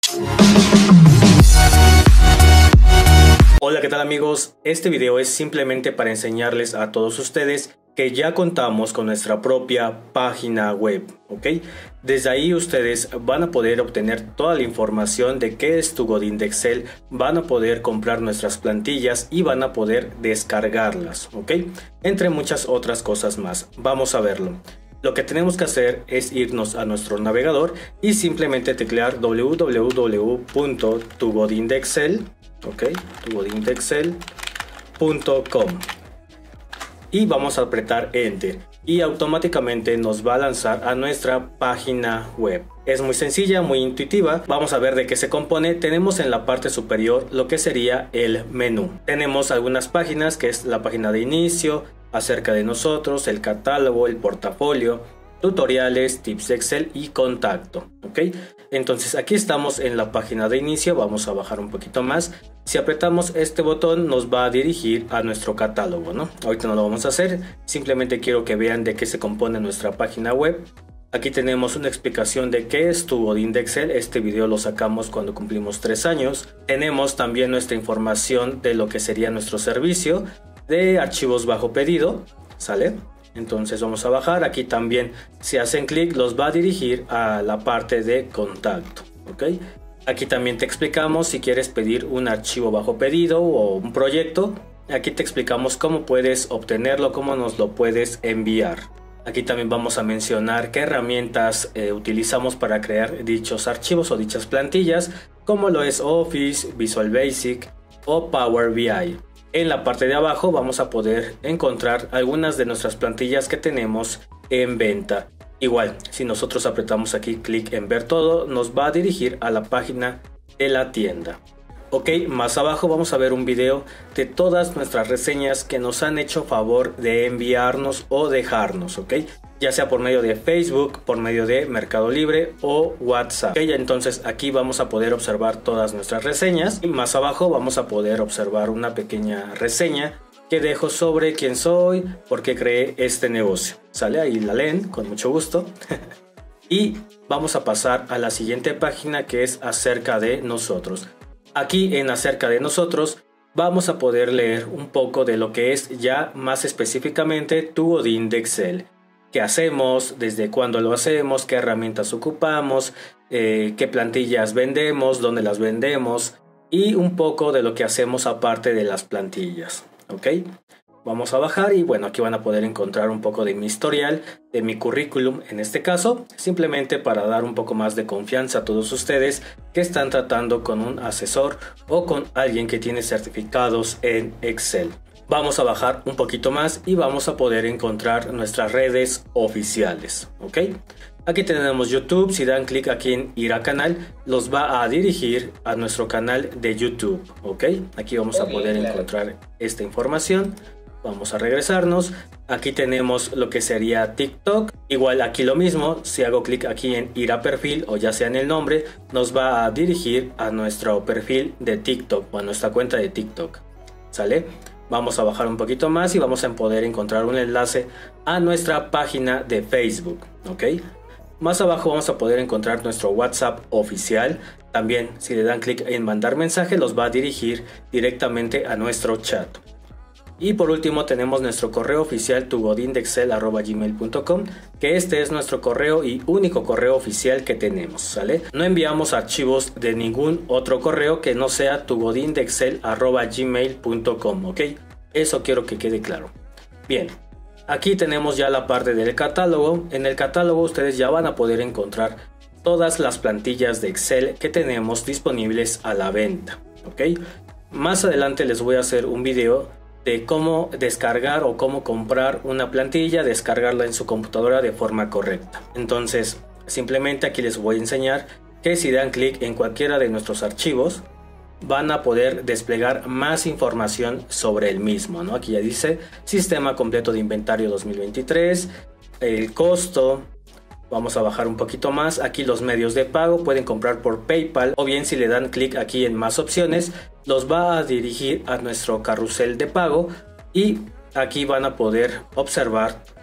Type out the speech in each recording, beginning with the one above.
Hola, ¿qué tal amigos? Este video es simplemente para enseñarles a todos ustedes que ya contamos con nuestra propia página web, ¿ok? Desde ahí ustedes van a poder obtener toda la información de qué es tu Godín de Excel, van a poder comprar nuestras plantillas y van a poder descargarlas, ¿ok? Entre muchas otras cosas más. Vamos a verlo. Lo que tenemos que hacer es irnos a nuestro navegador y simplemente teclear www.tugodindexcel, ¿ok? tugodindexcel.com. Y vamos a apretar Enter y automáticamente nos va a lanzar a nuestra página web. Es muy sencilla, muy intuitiva. Vamos a ver de qué se compone. Tenemos en la parte superior lo que sería el menú. Tenemos algunas páginas, que es la página de inicio, acerca de nosotros, el catálogo, el portafolio, tutoriales, tips de Excel y contacto, ¿ok? Entonces aquí estamos en la página de inicio. Vamos a bajar un poquito más. Si apretamos este botón nos va a dirigir a nuestro catálogo, ¿no? Ahorita no lo vamos a hacer, simplemente quiero que vean de qué se compone nuestra página web. Aquí tenemos una explicación de qué es tu Godín de Excel. Este video lo sacamos cuando cumplimos 3 años. Tenemos también nuestra información de lo que sería nuestro servicio de archivos bajo pedido, ¿sale? Entonces vamos a bajar. Aquí también, si hacen clic, los va a dirigir a la parte de contacto, ¿ok? Aquí también te explicamos si quieres pedir un archivo bajo pedido o un proyecto. Aquí te explicamos cómo puedes obtenerlo, cómo nos lo puedes enviar. Aquí también vamos a mencionar qué herramientas utilizamos para crear dichos archivos o dichas plantillas, como lo es Office, Visual Basic o Power BI. En la parte de abajo vamos a poder encontrar algunas de nuestras plantillas que tenemos en venta. Igual, si nosotros apretamos aquí clic en ver todo, nos va a dirigir a la página de la tienda. Ok, más abajo vamos a ver un video de todas nuestras reseñas que nos han hecho favor de enviarnos o dejarnos, ok, ya sea por medio de Facebook, por medio de Mercado Libre o WhatsApp. Ok, entonces aquí vamos a poder observar todas nuestras reseñas y más abajo vamos a poder observar una pequeña reseña que dejo sobre quién soy, por qué creé este negocio. Sale, ahí la leen con mucho gusto. Y vamos a pasar a la siguiente página, que es acerca de nosotros. Aquí en acerca de nosotros vamos a poder leer un poco de lo que es ya más específicamente tu Godín de Excel. ¿Qué hacemos? ¿Desde cuándo lo hacemos? ¿Qué herramientas ocupamos? ¿Qué plantillas vendemos? ¿Dónde las vendemos? Y un poco de lo que hacemos aparte de las plantillas. Ok, vamos a bajar y bueno, aquí van a poder encontrar un poco de mi historial, de mi currículum en este caso, simplemente para dar un poco más de confianza a todos ustedes que están tratando con un asesor o con alguien que tiene certificados en Excel. Vamos a bajar un poquito más y vamos a poder encontrar nuestras redes oficiales, ok. Aquí tenemos YouTube. Si dan clic aquí en ir a canal, los va a dirigir a nuestro canal de YouTube, ok. Aquí vamos a poder encontrar esta información. Vamos a regresarnos. Aquí tenemos lo que sería TikTok. Igual aquí lo mismo. Si hago clic aquí en ir a perfil o ya sea en el nombre, nos va a dirigir a nuestro perfil de TikTok o a nuestra cuenta de TikTok, ¿sale? Vamos a bajar un poquito más y vamos a poder encontrar un enlace a nuestra página de Facebook, ok. Más abajo vamos a poder encontrar nuestro WhatsApp oficial. También si le dan clic en mandar mensaje los va a dirigir directamente a nuestro chat. Y por último tenemos nuestro correo oficial tugodindexcel@gmail.com, que este es nuestro correo y único correo oficial que tenemos, ¿sale? No enviamos archivos de ningún otro correo que no sea tugodindexcel@gmail.com, ¿ok? Eso quiero que quede claro. Bien. Aquí tenemos ya la parte del catálogo. En el catálogo ustedes ya van a poder encontrar todas las plantillas de Excel que tenemos disponibles a la venta, ¿ok? Más adelante les voy a hacer un video de cómo descargar o cómo comprar una plantilla, descargarla en su computadora de forma correcta. Entonces, simplemente aquí les voy a enseñar que si dan clic en cualquiera de nuestros archivos, van a poder desplegar más información sobre el mismo, ¿no? Aquí ya dice sistema completo de inventario 2023, el costo. Vamos a bajar un poquito más. Aquí los medios de pago, pueden comprar por PayPal o bien si le dan clic aquí en más opciones, los va a dirigir a nuestro carrusel de pago y aquí van a poder observar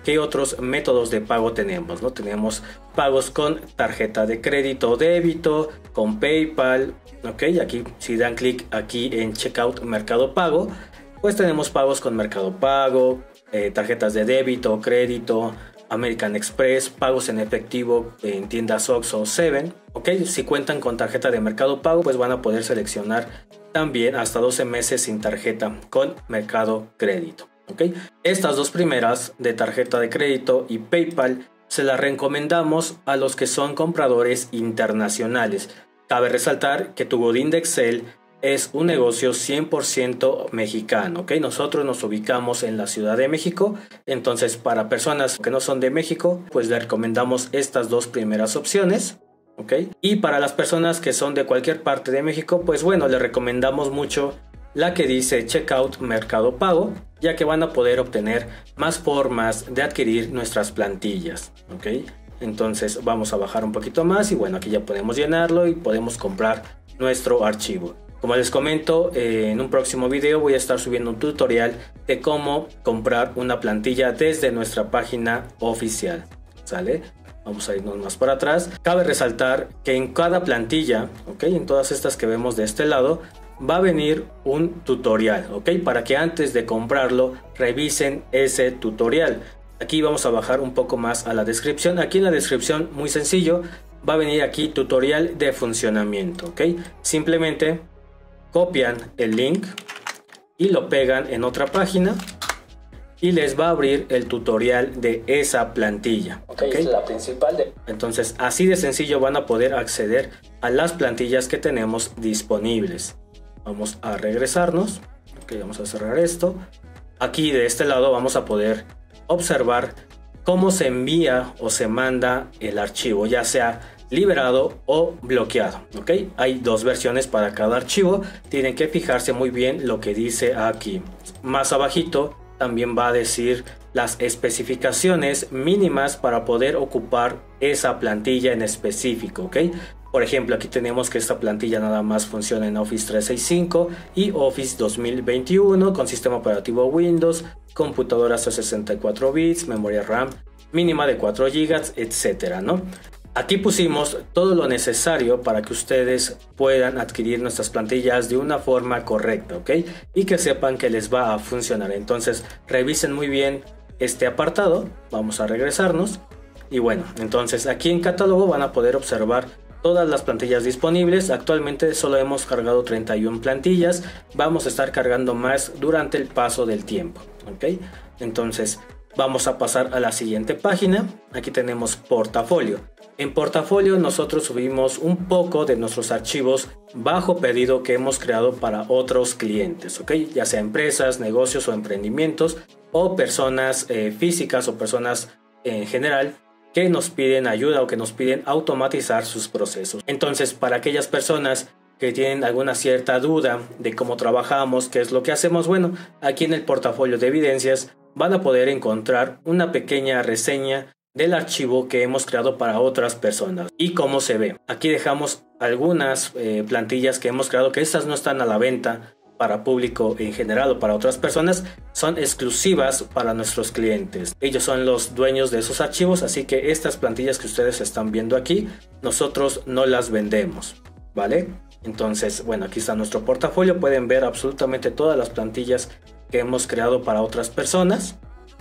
qué otros métodos de pago tenemos, ¿no? Tenemos pagos con tarjeta de crédito o débito, con PayPal, ok. Aquí si dan clic aquí en Checkout Mercado Pago, pues tenemos pagos con Mercado Pago, tarjetas de débito, crédito, American Express, pagos en efectivo en tiendas Oxxo o Seven, ok. Si cuentan con tarjeta de Mercado Pago, pues van a poder seleccionar también hasta 12 meses sin tarjeta con Mercado Crédito, ok. Estas dos primeras, de tarjeta de crédito y PayPal, se las recomendamos a los que son compradores internacionales. Cabe resaltar que Tu Godín de Excel es un negocio 100% mexicano, ¿ok? Nosotros nos ubicamos en la Ciudad de México, entonces para personas que no son de México, pues le recomendamos estas dos primeras opciones, ¿ok? Y para las personas que son de cualquier parte de México, pues bueno, le recomendamos mucho la que dice Checkout Mercado Pago, ya que van a poder obtener más formas de adquirir nuestras plantillas, ¿ok? Entonces vamos a bajar un poquito más y bueno, aquí ya podemos llenarlo y podemos comprar nuestro archivo. Como les comento, en un próximo video voy a estar subiendo un tutorial de cómo comprar una plantilla desde nuestra página oficial, ¿sale? Vamos a irnos más para atrás. Cabe resaltar que en cada plantilla, ¿ok? En todas estas que vemos de este lado, va a venir un tutorial, ¿ok? Para que antes de comprarlo revisen ese tutorial. Aquí vamos a bajar un poco más a la descripción. Aquí en la descripción, muy sencillo, va a venir aquí tutorial de funcionamiento, ¿ok? Simplemente copian el link y lo pegan en otra página y les va a abrir el tutorial de esa plantilla, ¿ok? Es la principal Entonces así de sencillo van a poder acceder a las plantillas que tenemos disponibles. Vamos a regresarnos, ok, vamos a cerrar esto. Aquí de este lado vamos a poder observar cómo se envía o se manda el archivo, ya sea liberado o bloqueado, ¿ok? Hay dos versiones para cada archivo, tienen que fijarse muy bien lo que dice aquí. Más abajito también va a decir las especificaciones mínimas para poder ocupar esa plantilla en específico, ¿ok? Por ejemplo, aquí tenemos que esta plantilla nada más funciona en Office 365 y Office 2021 con sistema operativo Windows, computadora hasta 64 bits, memoria RAM mínima de 4 GB, etcétera, ¿no? Aquí pusimos todo lo necesario para que ustedes puedan adquirir nuestras plantillas de una forma correcta, ¿ok? Y que sepan que les va a funcionar. Entonces revisen muy bien este apartado. Vamos a regresarnos. Y bueno, entonces aquí en catálogo van a poder observar todas las plantillas disponibles. Actualmente solo hemos cargado 31 plantillas. Vamos a estar cargando más durante el paso del tiempo, ¿ok? Entonces vamos a pasar a la siguiente página. Aquí tenemos portafolio. En portafolio nosotros subimos un poco de nuestros archivos bajo pedido que hemos creado para otros clientes, ¿ok? Ya sea empresas, negocios o emprendimientos o personas físicas o personas en general que nos piden ayuda o que nos piden automatizar sus procesos. Entonces, para aquellas personas que tienen alguna cierta duda de cómo trabajamos, qué es lo que hacemos, bueno, aquí en el portafolio de evidencias van a poder encontrar una pequeña reseña del archivo que hemos creado para otras personas y cómo se ve. Aquí dejamos algunas plantillas que hemos creado, que estas no están a la venta para público en general o para otras personas, son exclusivas para nuestros clientes. Ellos son los dueños de esos archivos, así que estas plantillas que ustedes están viendo aquí, nosotros no las vendemos, ¿vale? Entonces, bueno, aquí está nuestro portafolio. Pueden ver absolutamente todas las plantillas que hemos creado para otras personas.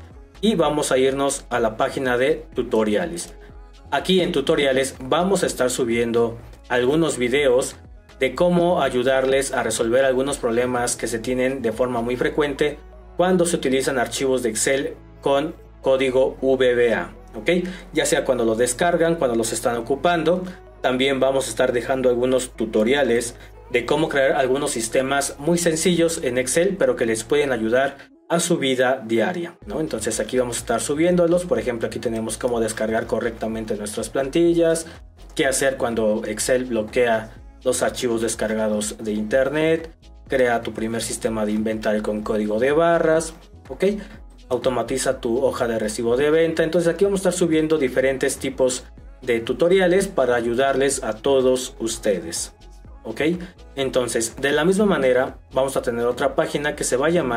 Y vamos a irnos a la página de tutoriales. Aquí en tutoriales vamos a estar subiendo algunos videos de cómo ayudarles a resolver algunos problemas que se tienen de forma muy frecuente cuando se utilizan archivos de Excel con código VBA, ¿ok? Ya sea cuando los descargan, cuando los están ocupando. También vamos a estar dejando algunos tutoriales de cómo crear algunos sistemas muy sencillos en Excel, pero que les pueden ayudar a su vida diaria, ¿no? Entonces aquí vamos a estar subiéndolos. Por ejemplo, aquí tenemos cómo descargar correctamente nuestras plantillas, qué hacer cuando Excel bloquea los archivos descargados de internet, crea tu primer sistema de inventario con código de barras, ¿ok? Automatiza tu hoja de recibo de venta. Entonces aquí vamos a estar subiendo diferentes tipos de tutoriales para ayudarles a todos ustedes, ¿ok? Entonces, de la misma manera vamos a tener otra página que se va a llamar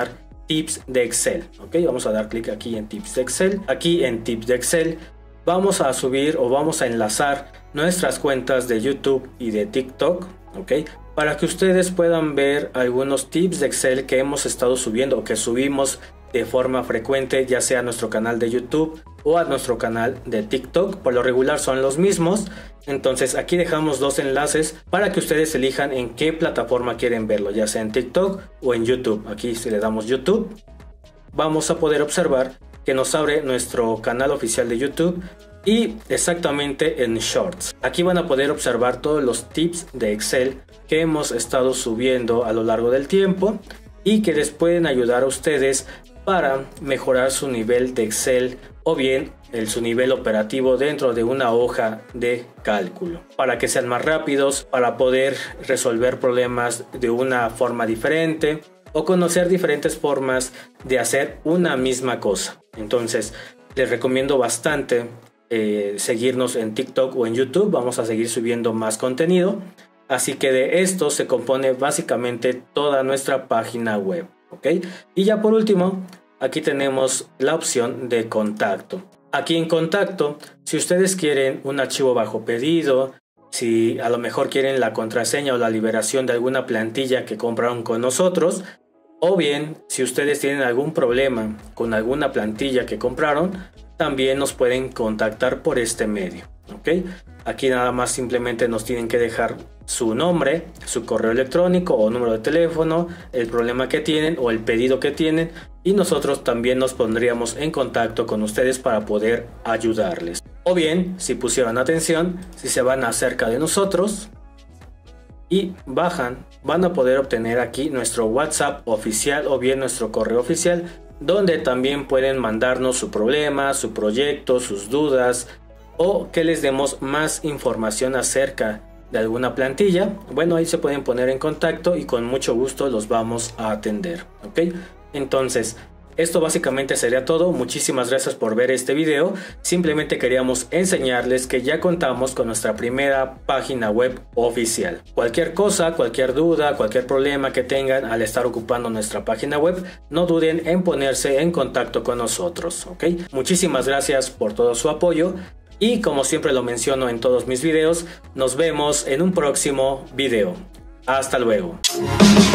tips de Excel. Ok, vamos a dar clic aquí en tips de Excel. Aquí en tips de Excel vamos a subir o vamos a enlazar nuestras cuentas de YouTube y de TikTok, ok, para que ustedes puedan ver algunos tips de Excel que hemos estado subiendo o que subimos de forma frecuente, ya sea a nuestro canal de YouTube o a nuestro canal de TikTok. Por lo regular son los mismos. Entonces aquí dejamos dos enlaces para que ustedes elijan en qué plataforma quieren verlo, ya sea en TikTok o en YouTube. Aquí si le damos YouTube, vamos a poder observar que nos abre nuestro canal oficial de YouTube y exactamente en Shorts. Aquí van a poder observar todos los tips de Excel que hemos estado subiendo a lo largo del tiempo y que les pueden ayudar a ustedes para mejorar su nivel de Excel o bien su nivel operativo dentro de una hoja de cálculo, para que sean más rápidos, para poder resolver problemas de una forma diferente o conocer diferentes formas de hacer una misma cosa. Entonces les recomiendo bastante seguirnos en TikTok o en YouTube. Vamos a seguir subiendo más contenido, así que de esto se compone básicamente toda nuestra página web. ¿Ok? Y ya por último, aquí tenemos la opción de contacto. Aquí en contacto, si ustedes quieren un archivo bajo pedido, si a lo mejor quieren la contraseña o la liberación de alguna plantilla que compraron con nosotros, o bien si ustedes tienen algún problema con alguna plantilla que compraron, también nos pueden contactar por este medio. ¿Ok? Aquí nada más simplemente nos tienen que dejar su nombre, su correo electrónico o número de teléfono, el problema que tienen o el pedido que tienen, y nosotros también nos pondríamos en contacto con ustedes para poder ayudarles. O bien, si pusieron atención, si se van acerca de nosotros y bajan, van a poder obtener aquí nuestro WhatsApp oficial o bien nuestro correo oficial, donde también pueden mandarnos su problema, su proyecto, sus dudas, o que les demos más información acerca de alguna plantilla. Bueno, ahí se pueden poner en contacto y con mucho gusto los vamos a atender. ¿Ok? Entonces, esto básicamente sería todo. Muchísimas gracias por ver este video. Simplemente queríamos enseñarles que ya contamos con nuestra primera página web oficial. Cualquier cosa, cualquier duda, cualquier problema que tengan al estar ocupando nuestra página web, no duden en ponerse en contacto con nosotros. ¿Ok? Muchísimas gracias por todo su apoyo. Y como siempre lo menciono en todos mis videos, nos vemos en un próximo video. Hasta luego.